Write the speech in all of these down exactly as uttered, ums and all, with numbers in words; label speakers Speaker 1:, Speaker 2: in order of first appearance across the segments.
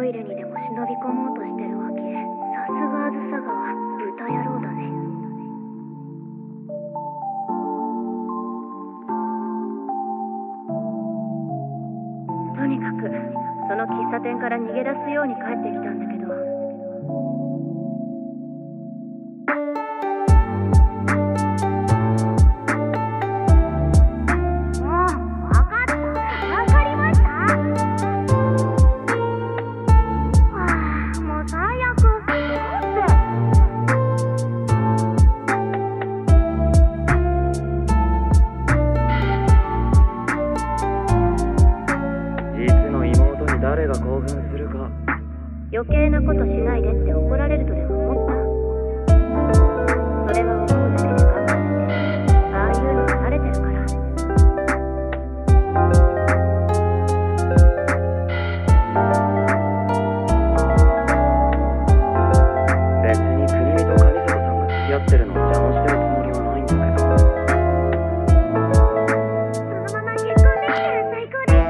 Speaker 1: トイレにでも忍び込もうとしてるわけ。さすがあずさ川、豚野郎だね。とにかくその喫茶店から逃げ出すように帰ってきたんだけど、
Speaker 2: 誰が興奮するか。
Speaker 1: 余計なことしないでって怒られるとでも思った？それは思うだけで我慢して、ああいうの慣れてるから。
Speaker 2: 別にくるみと上坂さんが付き合ってるのを邪魔してるつもりはないんだけど。
Speaker 1: そのまま結婚できたら最高です。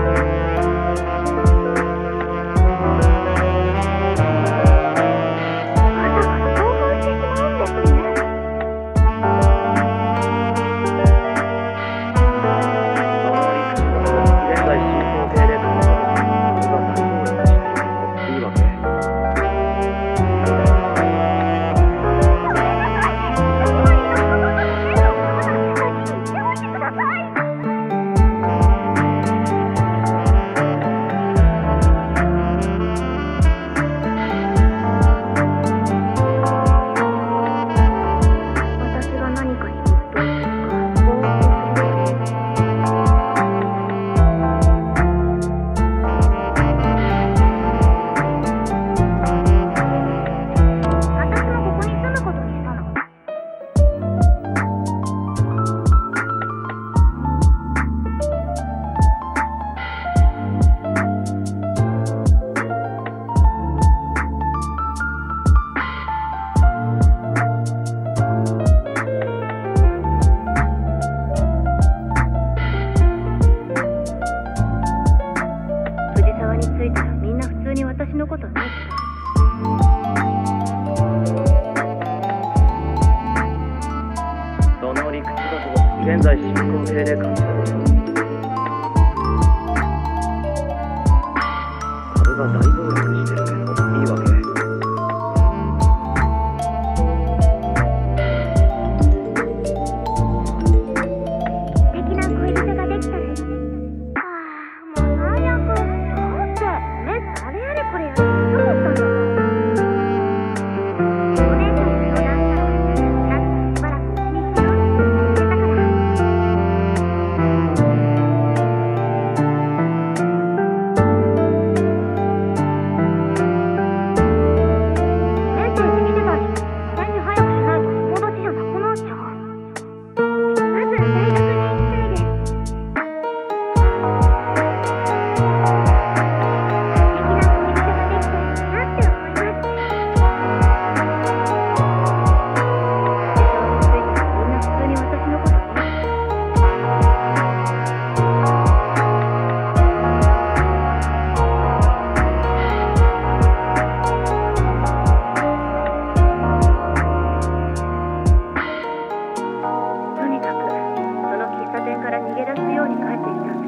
Speaker 1: 私のことね。
Speaker 2: その理屈だと現在進行形で感じたこと株が大暴落してるけどいいわけ。
Speaker 1: 素敵な恋人ができたらいいね。ああ、もう最悪。だってメスあれやれこれやれって思ったんだもん。お姉ちゃんに相談したら、だったらしばらくうちにしようって言ってたから。メスうち来てたし、返事早くしないと友達じゃなくなっちゃう。まず大学に行きたいです。とにかくその喫茶店から逃げ出すように帰ってきた。